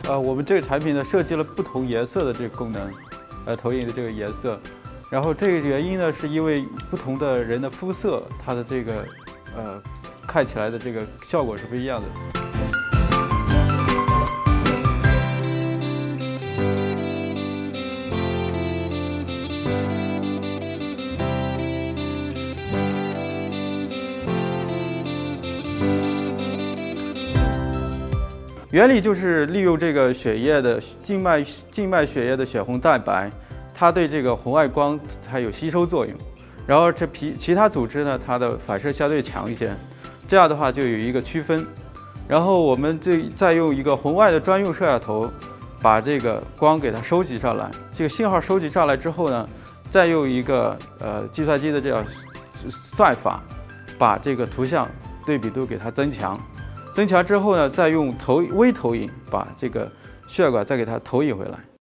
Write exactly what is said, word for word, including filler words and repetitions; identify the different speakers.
Speaker 1: 呃，我们这个产品呢设计了不同颜色的这个功能，呃，投影的这个颜色。然后这个原因呢，是因为不同的人的肤色，它的这个呃看起来的这个效果是不一样的。 原理就是利用这个血液的静脉静脉血液的血红蛋白，它对这个红外光它有吸收作用，然后这皮其他组织呢，它的反射相对强一些，这样的话就有一个区分。然后我们这再用一个红外的专用摄像头，把这个光给它收集上来。这个信号收集上来之后呢，再用一个呃计算机的这样算法，把这个图像对比度给它增强。 增强之后呢，再用投微投影把这个血管再给它投影回来。